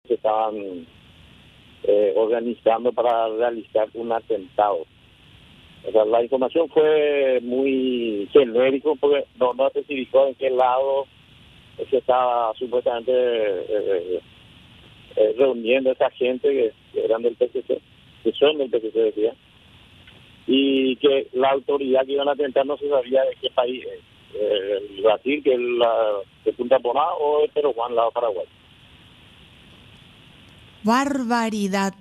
se estaban organizando para realizar un atentado. O sea, la información fue muy genérico porque no especificó en qué lado se estaba supuestamente reuniendo esa gente que eran del PCC, que son del PCC, decía, y que la autoridad que iban a atentar no se sabía de qué país es. Brasil, que es de Punta Poná, o de Perú, Juan, lado Paraguay. Barbaridad.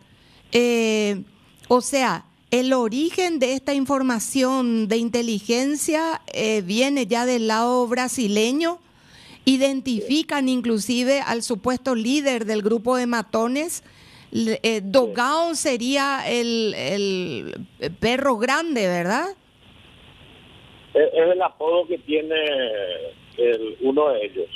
O sea, el origen de esta información de inteligencia viene ya del lado brasileño. Identifican inclusive al supuesto líder del grupo de matones. Dogão sería el perro grande, ¿verdad? Es el apodo que tiene uno de ellos.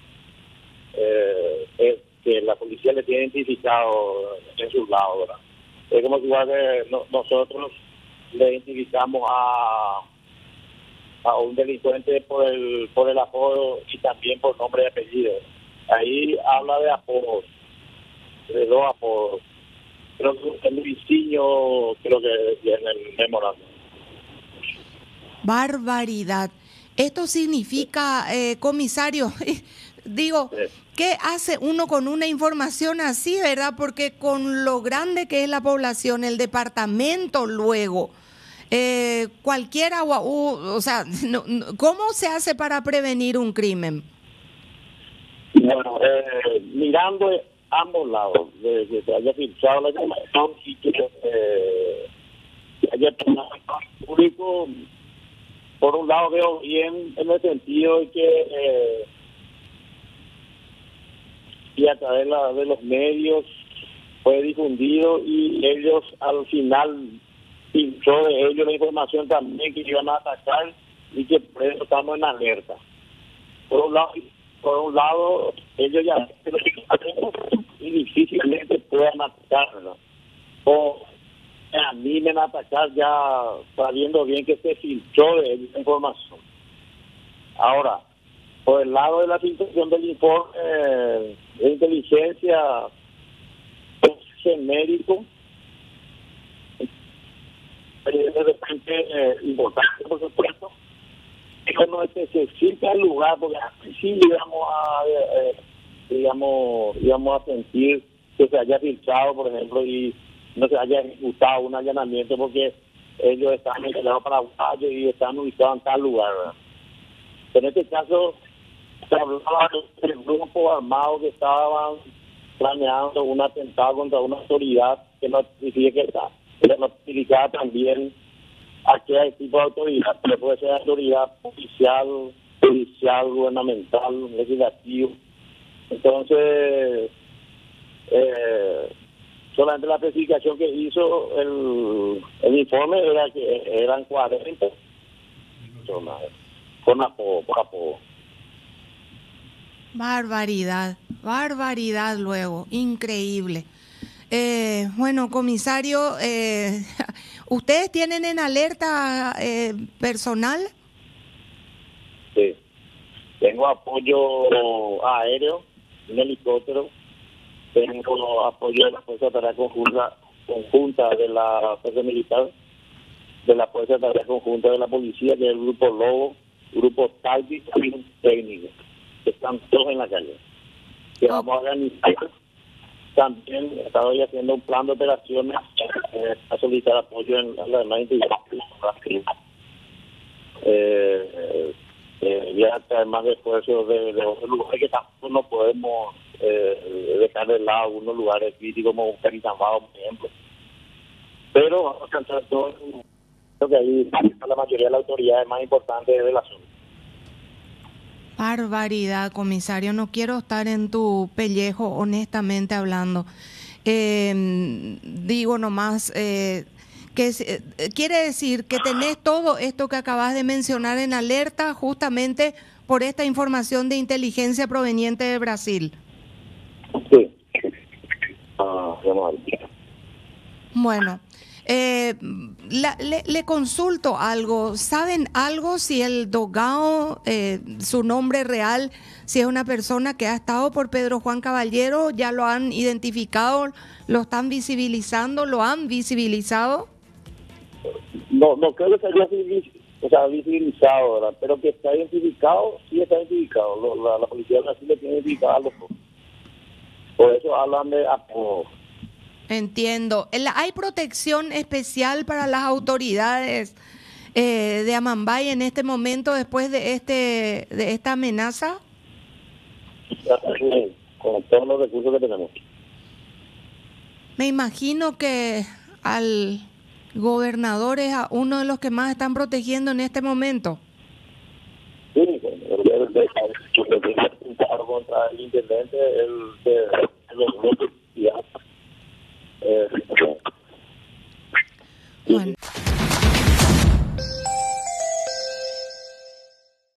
Es que la policía le tiene identificado en sus lados, ¿verdad? Es como si igual que nosotros le identificamos a un delincuente por el apodo y también por nombre y apellido. Ahí habla de apodos, de dos apodos. Creo que el Luisinho, creo que decía en el memorándum. Barbaridad. Esto significa, comisario, digo, ¿qué hace uno con una información así, verdad? Porque con lo grande que es la población, el departamento luego, cualquiera, o sea, ¿cómo se hace para prevenir un crimen? Bueno, mirando ambos lados, de que haya filtrado la información y que haya tomado público. Por un lado veo bien en el sentido de que y a través de los medios fue difundido y ellos al final filtró de ellos la información también que iban a atacar y que por eso estamos en alerta. Por un lado ellos ya y difícilmente puedan atacarlo o animen a atacar ya sabiendo bien que se filtró de esa información. Ahora, por el lado de la filtración del informe de inteligencia, es genérico, de repente importante, por supuesto, pero no especifica el lugar, porque así sí íbamos a sentir que se haya filtrado, por ejemplo, y no se haya ejecutado un allanamiento porque ellos están en el lado paraguayo y están ubicados en tal lugar, ¿verdad? En este caso se hablaba del grupo armado que estaban planeando un atentado contra una autoridad que no significa que está, pero no significa también a qué tipo de autoridad, pero puede ser autoridad policial, judicial, gubernamental, legislativo. Entonces, solamente la especificación que hizo el informe era que eran 40 personas con apodo, por apodo. Barbaridad, barbaridad luego, increíble. Bueno, comisario, ¿ustedes tienen en alerta personal? Sí, tengo apoyo aéreo, un helicóptero, tengo apoyo de la Fuerza de Tarea Conjunta de la Fuerza Militar, de la Fuerza de Tarea Conjunta de la Policía, que es el Grupo Lobo, Grupo Táctico y Técnico, que están todos en la calle. Que vamos a organizar. También estaba haciendo un plan de operaciones a solicitar apoyo en las demás entidades. Ya traer más esfuerzos de otros lugares que tampoco no podemos dejar de lado algunos lugares críticos como Carizambao, por ejemplo. Pero vamos a alcanzar todo. Creo que ahí la mayoría de las autoridades más importantes de la zona. Barbaridad, comisario, no quiero estar en tu pellejo, honestamente hablando. Digo nomás, quiere decir que tenés todo esto que acabas de mencionar en alerta justamente por esta información de inteligencia proveniente de Brasil. Sí. Bueno, Le consulto algo. ¿Saben algo si el Dogao, su nombre real, si es una persona que ha estado por Pedro Juan Caballero? ¿Ya lo han identificado? ¿Lo están visibilizando? ¿Lo han visibilizado? No creo que se haya visibilizado, ¿verdad? Pero que está identificado, sí está identificado. La policía de Brasil le tiene identificado a los dos. Por eso hablan de apodo. Entiendo. ¿Hay protección especial para las autoridades de Amambay en este momento después de esta amenaza? Con todos los recursos que tenemos. Me imagino que al gobernador es uno de los que más están protegiendo en este momento. Sí, contra el intendente, él